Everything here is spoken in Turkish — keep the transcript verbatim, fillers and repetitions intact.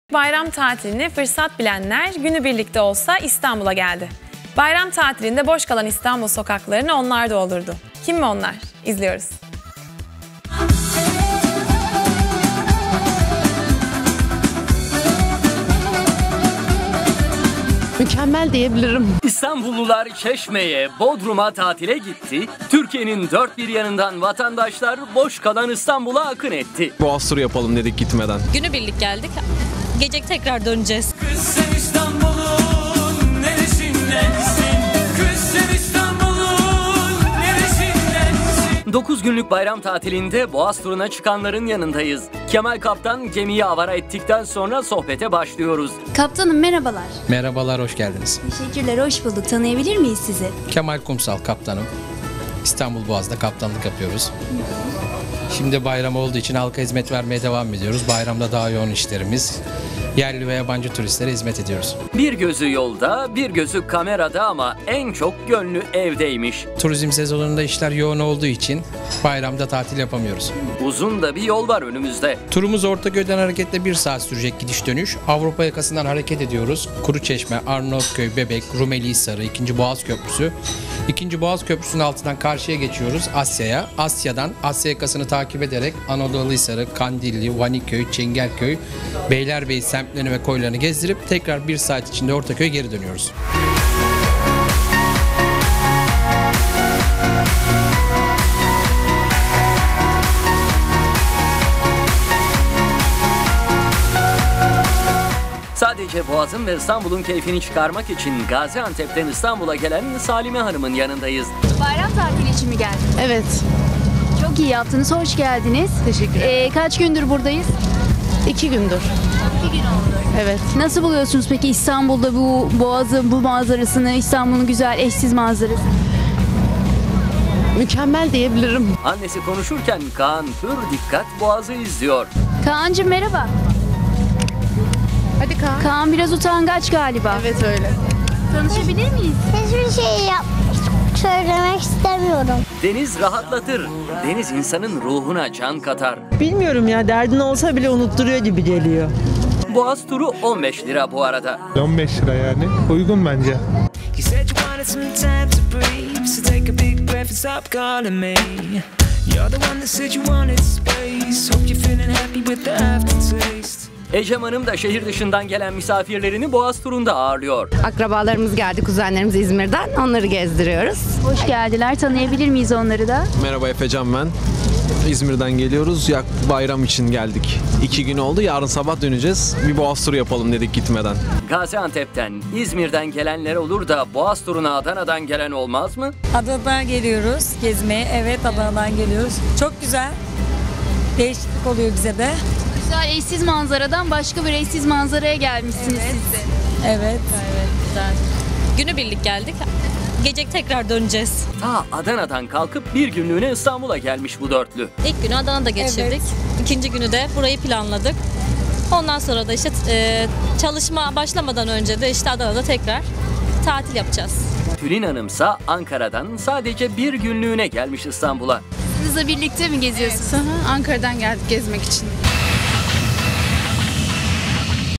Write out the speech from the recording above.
Bayram tatiline fırsat bilenler günübirlikte olsa İstanbul'a geldi. Bayram tatilinde boş kalan İstanbul sokaklarını onlar doldurdu. Kim mi onlar? İzliyoruz. Mükemmel diyebilirim. İstanbullular Çeşme'ye, Bodrum'a tatile gitti. Türkiye'nin dört bir yanından vatandaşlar boş kalan İstanbul'a akın etti. Boğaz turu yapalım dedik gitmeden. Günübirlik geldik. Gece tekrar döneceğiz. Kız sen İstanbul'un neresindensin? Kız sen İstanbul'un neresindensin? dokuz günlük bayram tatilinde Boğaz turuna çıkanların yanındayız. Kemal Kaptan gemiyi avara ettikten sonra sohbete başlıyoruz. Kaptanım merhabalar. Merhabalar, hoş geldiniz. Teşekkürler, hoş bulduk. Tanıyabilir miyiz sizi? Kemal Kumsal kaptanım. İstanbul Boğaz'da kaptanlık yapıyoruz. Şimdi bayram olduğu için halka hizmet vermeye devam ediyoruz. Bayramda daha yoğun işlerimiz. Yerli ve yabancı turistlere hizmet ediyoruz. Bir gözü yolda, bir gözü kamerada ama en çok gönlü evdeymiş. Turizm sezonunda işler yoğun olduğu için bayramda tatil yapamıyoruz. Uzun da bir yol var önümüzde. Turumuz Ortaköy'den hareketle bir saat sürecek gidiş dönüş. Avrupa yakasından hareket ediyoruz. Kuruçeşme, Arnavutköy, Bebek, Rumelihisarı, İkinci Boğaz Köprüsü. İkinci Boğaz Köprüsü'nün altından karşıya geçiyoruz Asya'ya. Asya'dan Asya yakasını takip ederek Anadoluhisarı, Kandilli, Vaniköy, Çengelköy, Beylerbeyi semtlerini ve koylarını gezdirip tekrar bir saat içinde Ortaköy'e geri dönüyoruz. Sadece Boğaz'ın ve İstanbul'un keyfini çıkarmak için Gaziantep'ten İstanbul'a gelen Salime Hanım'ın yanındayız. Bayram tatili için mi geldiniz? Evet. Çok iyi yaptınız, hoş geldiniz. Teşekkür ederim. Ee, kaç gündür buradayız? İki gündür. İki gün oldu. Evet. Nasıl buluyorsunuz peki İstanbul'da bu boğazın, bu manzarasını, İstanbul'un güzel eşsiz manzarasını? Mükemmel diyebilirim. Annesi konuşurken Kaan pür dikkat Boğaz'ı izliyor. Kaan'cığım merhaba. Hadi Kaan. Kaan biraz utangaç galiba. Evet öyle. Tanışabilir miyiz? Hiçbir şey yap söylemek istemiyorum. Deniz rahatlatır. Deniz insanın ruhuna can katar. Bilmiyorum ya, derdin olsa bile unutturuyor gibi geliyor. Boğaz turu on beş lira bu arada. on beş lira yani. Uygun bence. Ecem Hanım da şehir dışından gelen misafirlerini Boğaz turunda ağırlıyor. Akrabalarımız geldi, kuzenlerimiz İzmir'den. Onları gezdiriyoruz. Hoş geldiler. Tanıyabilir miyiz onları da? Merhaba, Efecan ben. İzmir'den geliyoruz. Yak bayram için geldik. İki gün oldu. Yarın sabah döneceğiz. Bir Boğaz turu yapalım dedik gitmeden. Gaziantep'ten, İzmir'den gelenler olur da Boğaz turuna Adana'dan gelen olmaz mı? Adana'dan geliyoruz gezmeye. Evet, Adana'dan geliyoruz. Çok güzel. Değişiklik oluyor bize de. Güzel eşsiz manzaradan başka bir eşsiz manzaraya gelmişsiniz Evet. siz de. Evet. Evet, güzel. Günübirlik geldik. Gece tekrar döneceğiz. Ta Adana'dan kalkıp bir günlüğüne İstanbul'a gelmiş bu dörtlü. İlk günü Adana'da geçirdik. Evet. İkinci günü de burayı planladık. Ondan sonra da işte e, çalışma başlamadan önce de işte Adana'da tekrar tatil yapacağız. Tülin Hanımsa Ankara'dan sadece bir günlüğüne gelmiş İstanbul'a. Sizle birlikte mi geziyorsunuz? Aha, Ankara'dan geldik gezmek için.